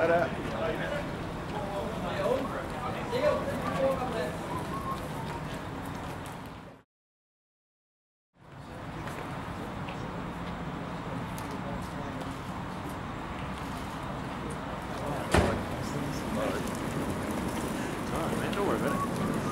Don't worry about it.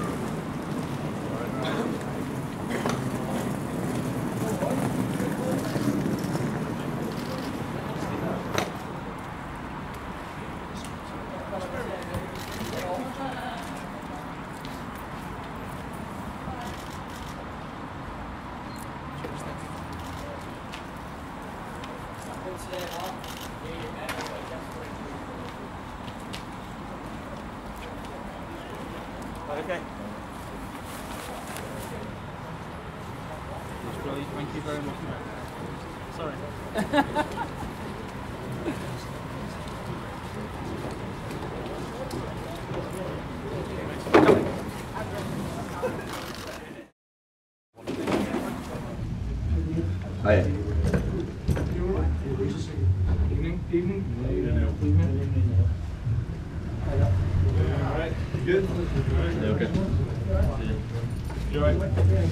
Okay. That's brilliant. Thank you very much. Sorry. Hiya. Evening. Alright, good? Yeah, okay. You alright?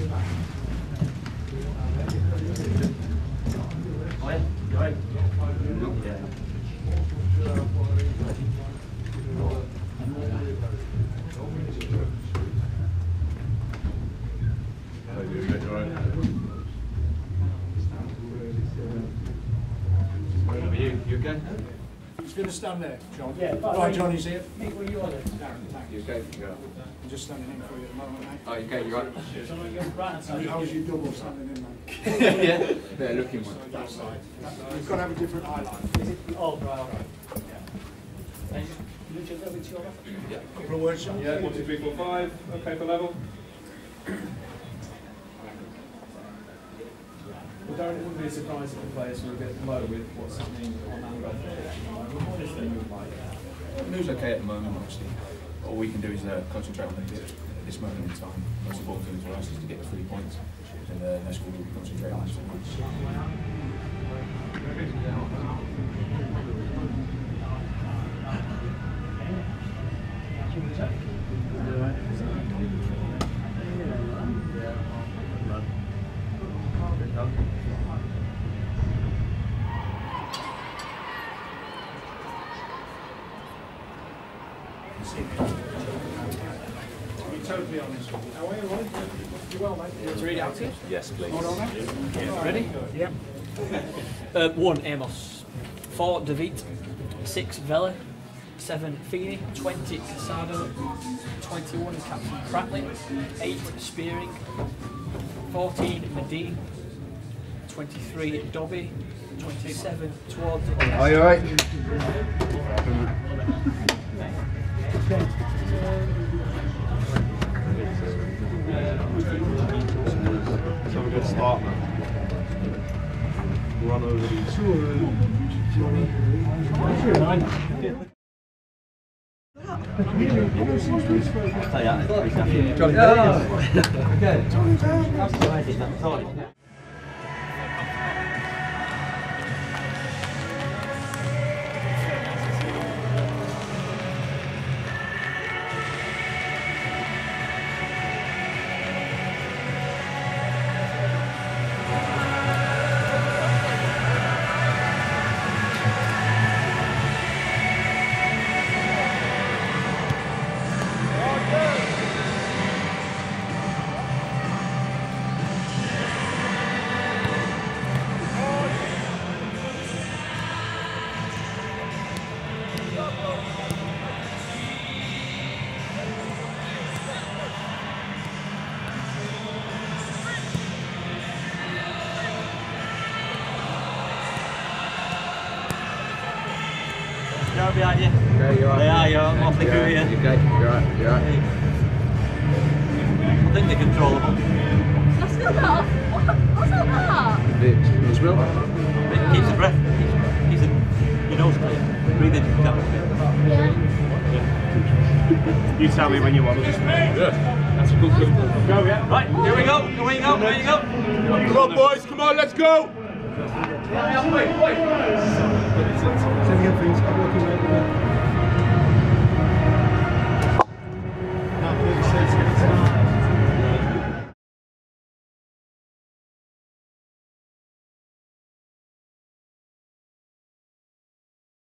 You okay? He's going to stand there, John. Yeah. Right, John, he's here. You okay? You're right. I'm just standing in for you at the moment, mate. Oh, you okay? You're right. How's your double standing in, mate? Yeah. Better looking one. That side. You've got to have a different highlight. Oh, right. Yeah. Couple of words, John? Yeah, 1, 2, 3, 4, 5. Okay for level. Well, Darren, it wouldn't be a surprise if the players were a bit low with what's happening on and off. What is their move like? The move's okay at the moment, obviously. All we can do is concentrate on the pitch at this moment in time. The most important thing for us is to get the 3 points, and that's what we'll concentrate on. To be totally honest with you. How are you, right? You well, mate? To read it out to you? Yes, please. Hold on, mate. Ready? Yep. 1 Amos, 4 David, 6 Vela, 7 Feeney, 20 Casado, 21 Captain Pratley, 8 Spearing, 14 Medine, 23 Dobby, 27 towards the Are you alright? Let's have a good start, man. Run over these. Down behind you. Okay, you're right. You're awfully good here. You okay? You're right. You're right. I think they're controllable. That's not that. What's that? It's Will. It keeps the breath. Keeps your nose clear. Breathe in. Yeah. You tell me when you want. Yeah. That's a good clue. Go, yeah. Right, here we go. Here we go. Here we go. Come on, boys. Come on, let's go. Say again, please. I'm looking